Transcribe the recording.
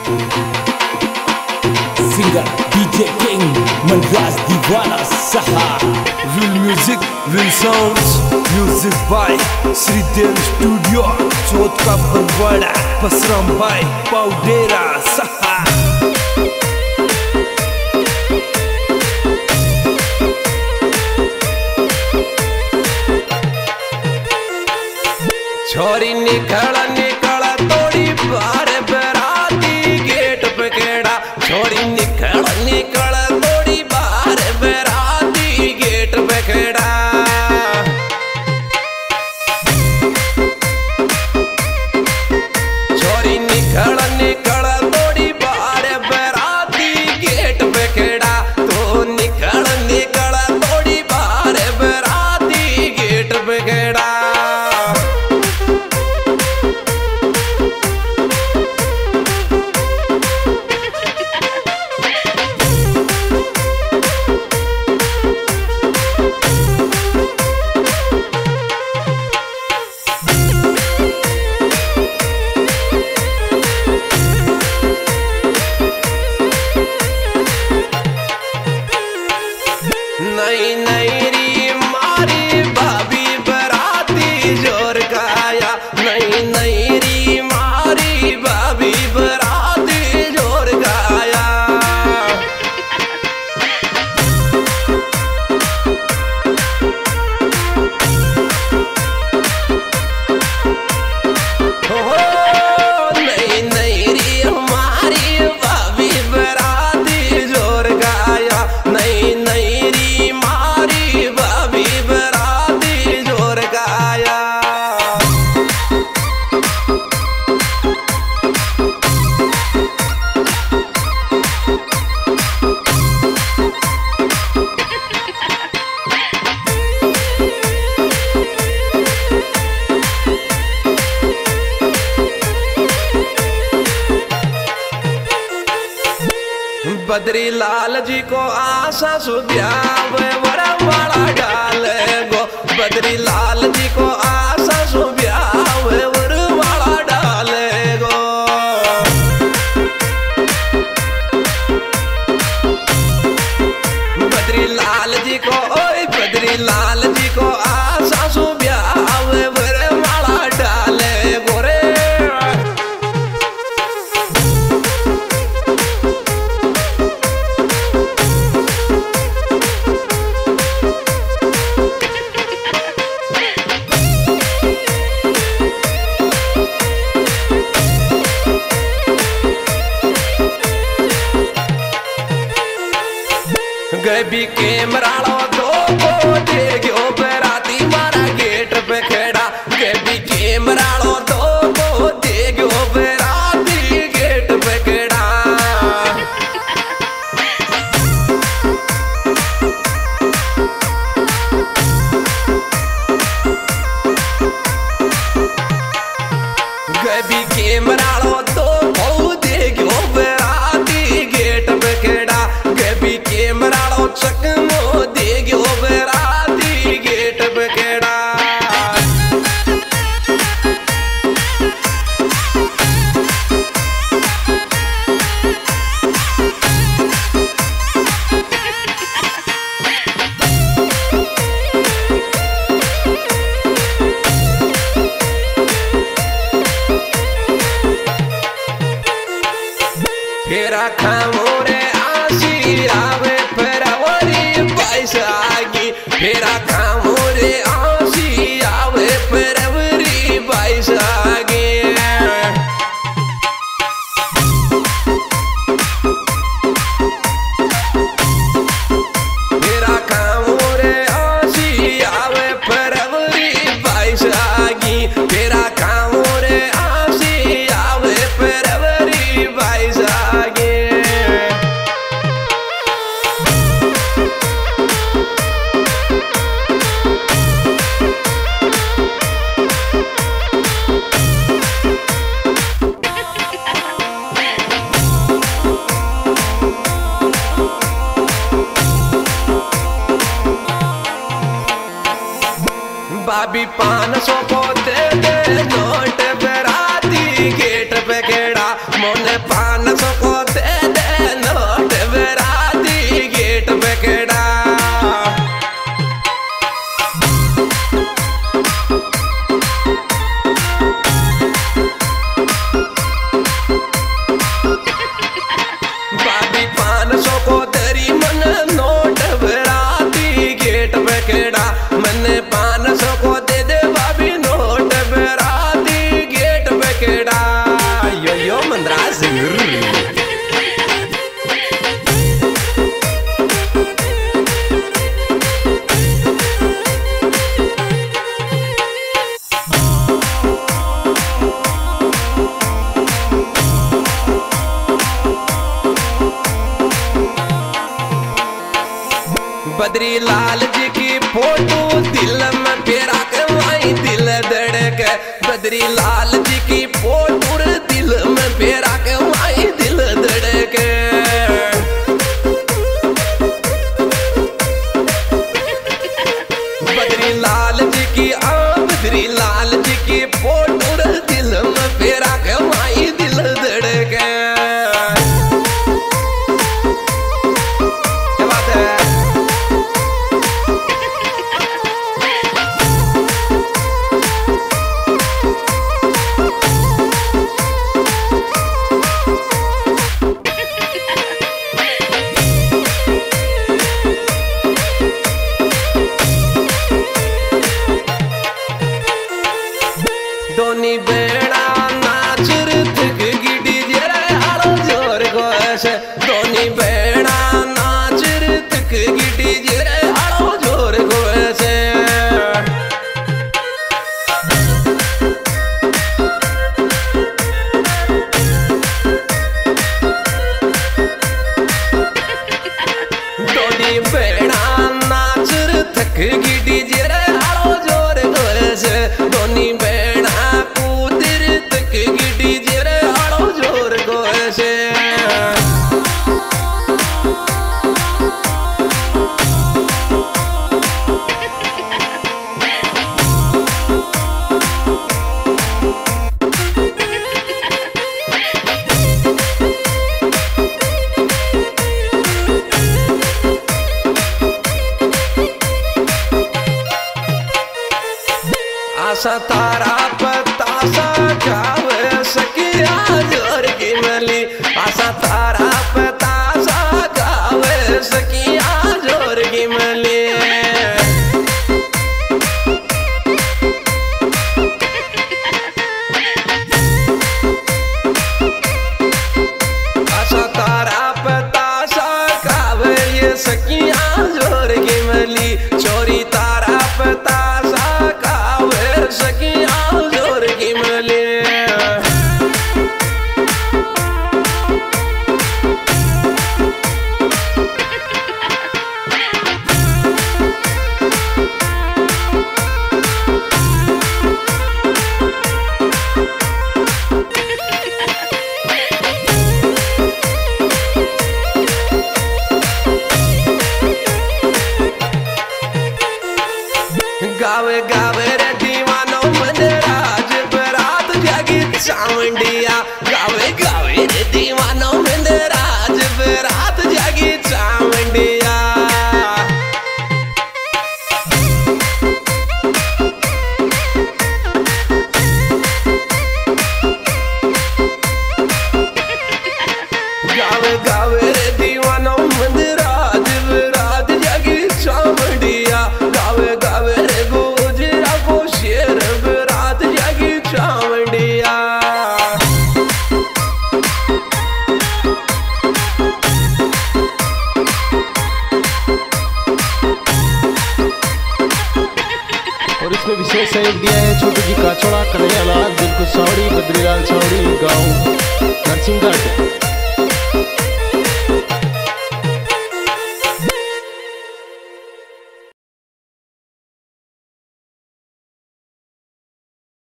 Singer DJ king Manraj Deewana सहा। Will music will sounds music by Shridev studio Chauth का Barwara पसराम bye पाउडेरा सहा। छोरी निकल निकल तोड़ी बार बराती गेट पे केड़ा। छोरी निकल निकल तोड़ी बार बराती गेट पे केड़ा। छोरी निकल निकल तोड़ी बार बराती गेट पे केड़ा। तो निकल निकल तोड़ी बार बराती गेट पे केड़ा। नहीं नहीं री मारी भाभी बराती जोर गाया। नहीं नहीं री मारी भाभी बराती जोर गाया। नहीं नहीं री हमारी भाभी बराती जोर गाया। नहीं नहीं री मारी भाभी बराती जोर गाया। बद्री लाल जी को आशा सुब्यावे वरमाला डाले गो। बद्री लाल जी को आशा सुब्यावे वरमाला डाले गो। बद्री लाल जी को ओए बद्री लाल जी को आशा सुब्यावे वरमाला डाले गो रे। गबी कैमरालो दो को दे गयो बराती मारा गेट पे खड़ा। गबी कैमरालो दो को दे गयो बराती गेट पे खड़ा। गबी कैमरालो दो को दे गयो बराती गेट पे खड़ा। गबी कैमरालो चकमो दे गयो बराती गेट पे केड़ा। फेरा खामोरे आसी आवे फरवरी 22 आगी। फेरा खामोरे आसी आवे फरवरी 22 आगी। फेरा खामोरे आसी आवे फरवरी 22 आगी। फेरा खामोरे आसी आवे फरवरी 22 आगी। भाभी 500 को दे दे नोट बराती गेट पे केड़ा। मोने 500 500 को दे दे नोट बराती गेट पे खड़ा। भाभी 500 को दरी मन नोट बराती गेट पे खड़ा। मैंने 500 को दे दे भाभी नोट बराती गेट पे खड़ा। यो यो मंदरास बद्री लाल जी की फोटो दिल में फेरा के वहीं दिल धड़क। बद्री लाल जी की फोटो दिल में फेरा के वहीं दिल धड़क। बद्री लाल जी की बद्री लाल जी की फोटो दिल में फेरा के वहीं दिल धड़क। दोनी बेड़ा नाच ऋतिक गिडी जरा हालो जोर गोश। दोनी बेड़ा नाच ऋतिक गिडी जरा हालो जोर गोश। दोनी बेड़ा नाच ऋतिक गिडी जरा हालो जोर गोश। दोनी बेड़ा आशा तारा पतासा गावे सकिया जोर की मली। आशा तारा पतासा गावे सकिया जोर की मली। आशा तारा पतासा गावे ये सकिया जोर की मली। चोरी तारा पतासा सकिया जोर की मली। गावे गावे रे दीवानो मन राज बरात जागी चावंडिया। गावे गावे रे दीवानो मन राज बरात जागी चावंडिया। गावे गावे रे दीवानो मन राज बरात जागी चावंडिया। गावे गावे रे गुजरा को शेर बरात जागी चावंडिया। और इसमें विशेष सहयोग दिया है छोटू जी काचोड़ा, कन्हैया लाल, दिलकुश सावड़ी, बद्रीलाल सावड़ी, गाँव नरसिंहगढ़।